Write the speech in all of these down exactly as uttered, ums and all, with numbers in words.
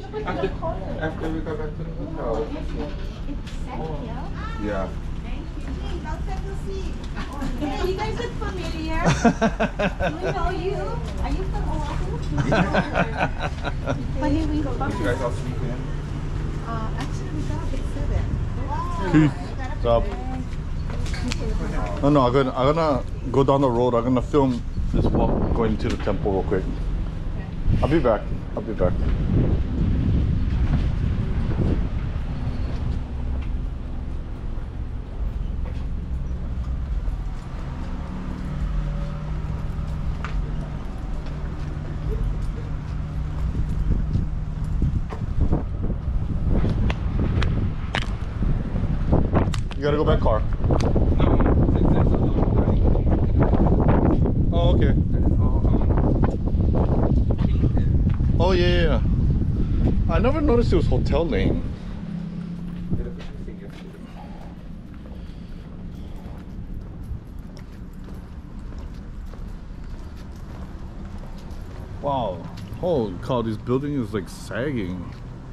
After, after we go back to the hotel. Yeah. Yeah, you guys look familiar. We know you. Are you from Oahu? Funny we go back. You guys all sleep in? Uh, actually, we got at seven. Wow. Peace. Stop. No, no, I'm gonna, I'm gonna go down the road. I'm gonna film this walk going to the temple real quick. I'll be back. I'll be back. You gotta go back car. Oh, okay. Oh, yeah, yeah, yeah. I never noticed it was Hotel Lane. Wow. Holy cow, this building is like sagging.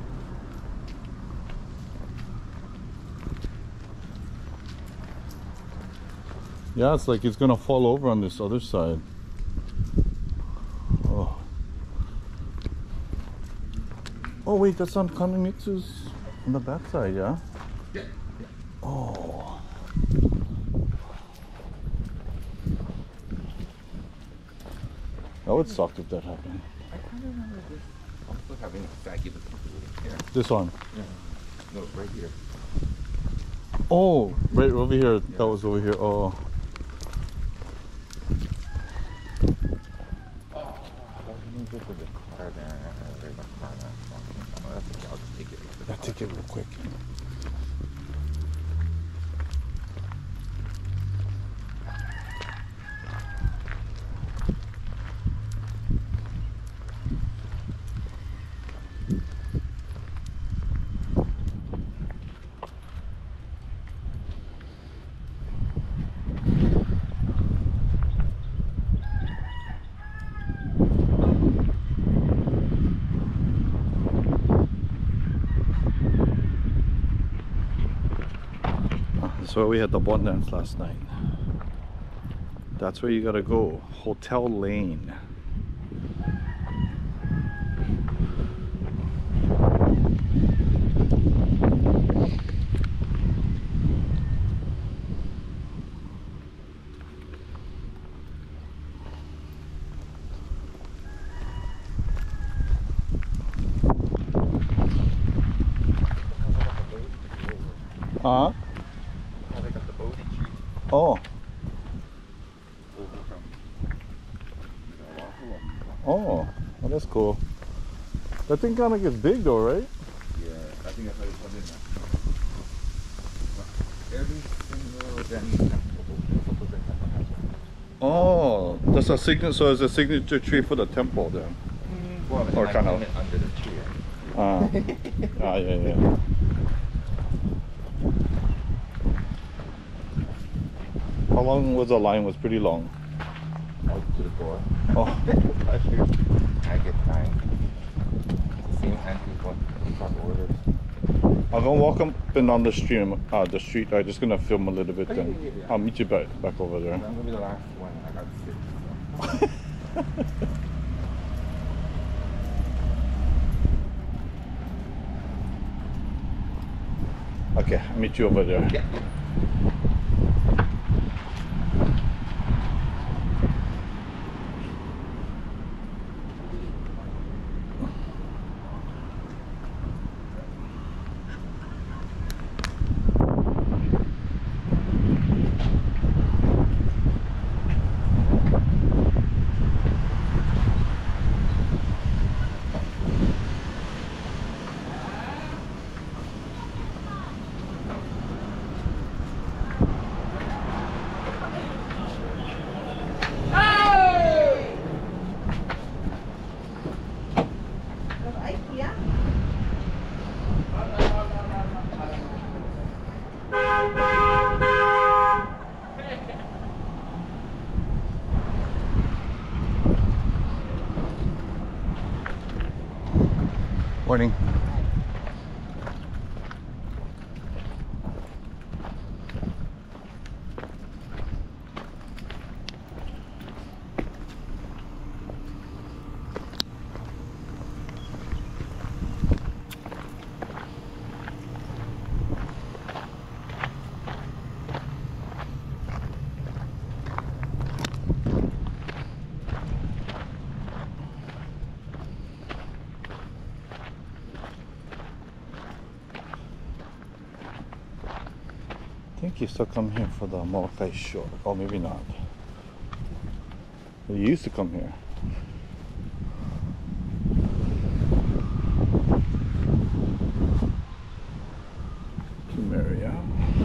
Yeah, it's like it's gonna fall over on this other side. Oh. Oh wait, that's on Kanamitsu's on the back side, yeah? Yeah. Yeah. Oh. That would suck if that happened. I kind of remember this also having a saggy little here. This one? Yeah. No, right here. Oh, right over here. Yeah. That was over here. Oh. I'll take it real quick. That's where we had the bond dance last night. That's where you gotta go. Hotel Lane. Uh-huh. Oh. Oh, well, that's cool. That thing kind of gets big though, right? Yeah, I think that's why they put it in there. Every single Japanese temple has one. Oh, that's a signature. So it's a signature tree for the temple then. Mm, well, Or or kind kind of- of under the tree. Ah, ah, yeah, yeah. How long was the line? Was pretty long. Out to the door. Oh, I should. I get time. The same auntie what got orders. I'm gonna walk up and down the stream. Uh, the street. I'm just gonna film a little bit. Oh, yeah, Then yeah, yeah. I'll meet you back back over there. I'm gonna be the last one. I got sick. So. Okay, I'll meet you over there. Yeah. Morning. I think you still come here for the Molokai Shore. Oh, maybe not. You used to come here. To Maria.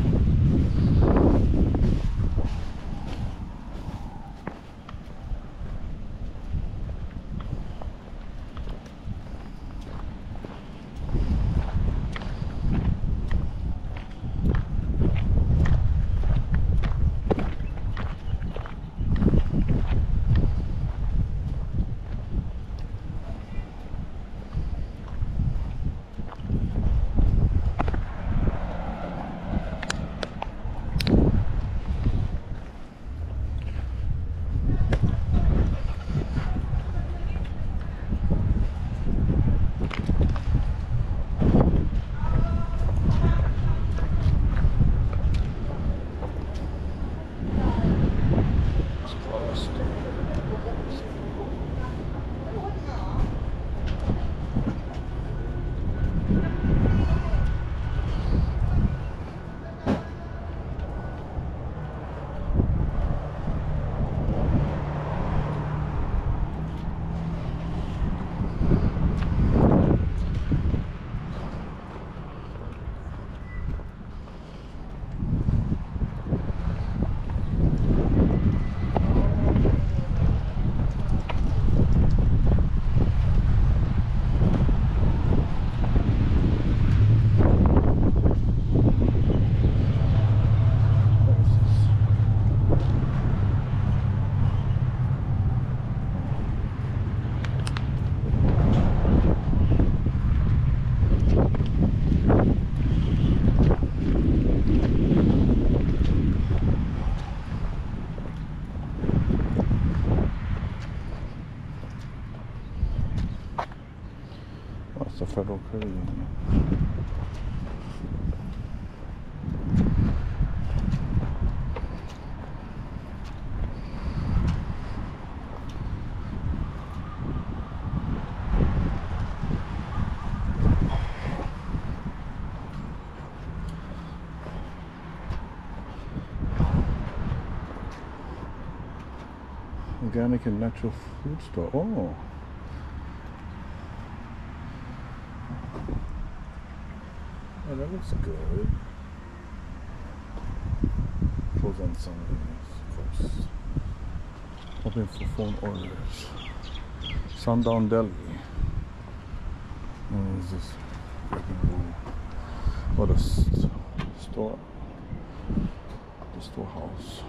The Federal Credit Union. Organic and natural food store. Oh. Oh, that looks good. Close on Sundays, of course. Open for phone orders. Sundown Deli. What is this? What a st store. The storehouse.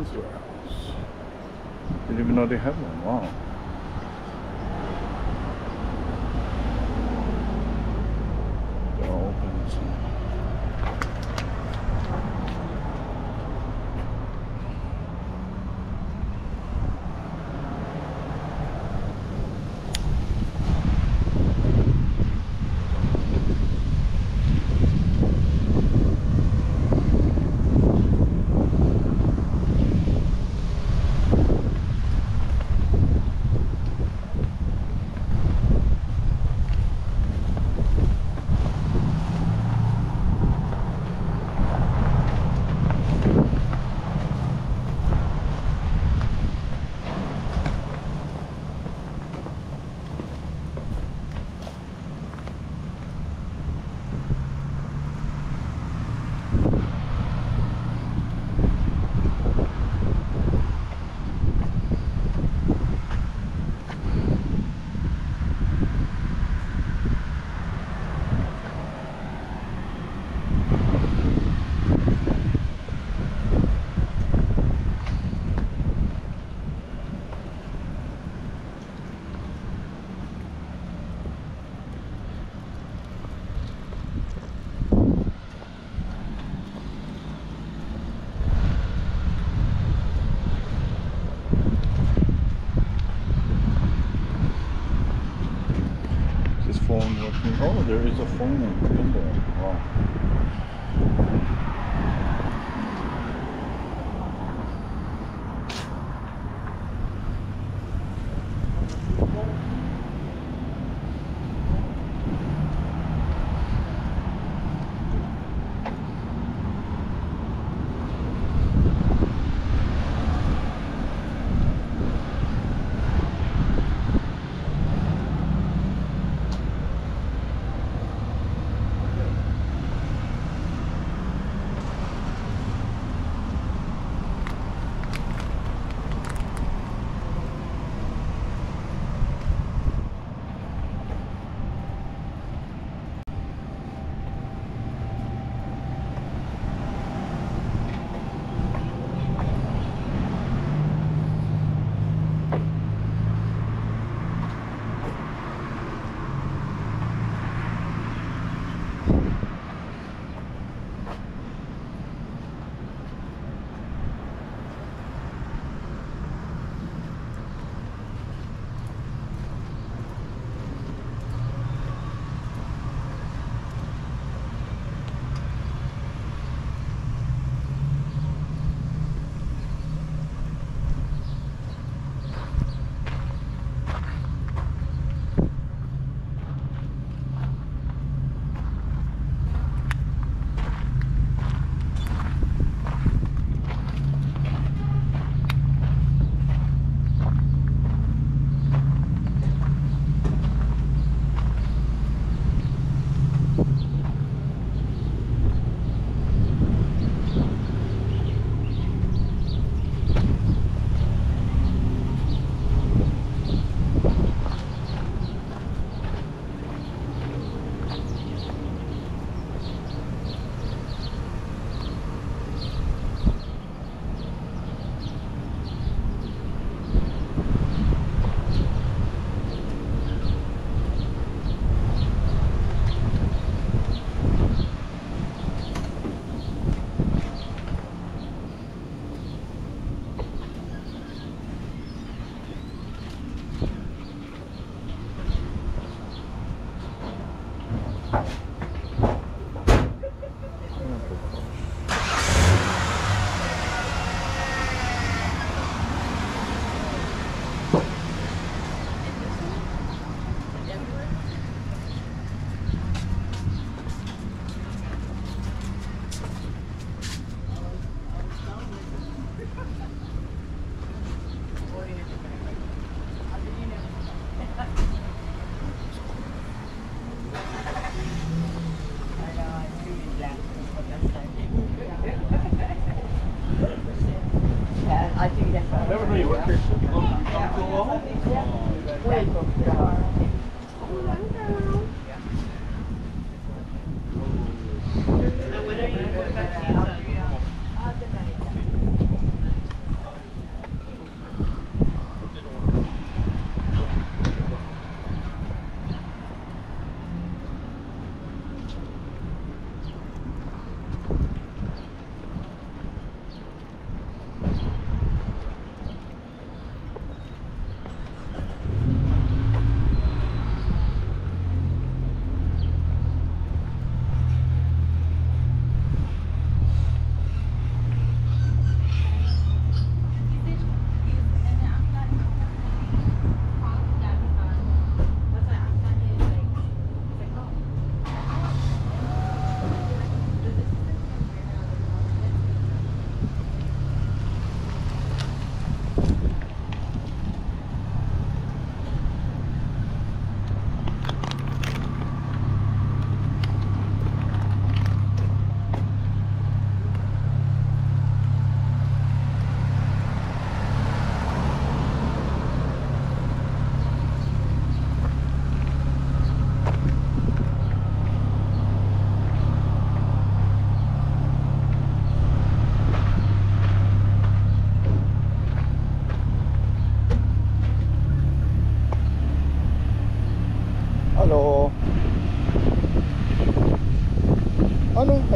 Women's warehouse. Didn't even know they had one. Wow. They're all open. So. Phone working. Oh, there is a phone in there. Wow.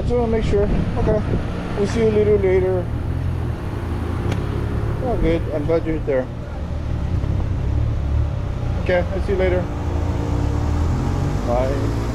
I just want to make sure. Okay. We'll see you a little later. Oh, good. I'm glad you're there. Okay, I'll see you later. Bye.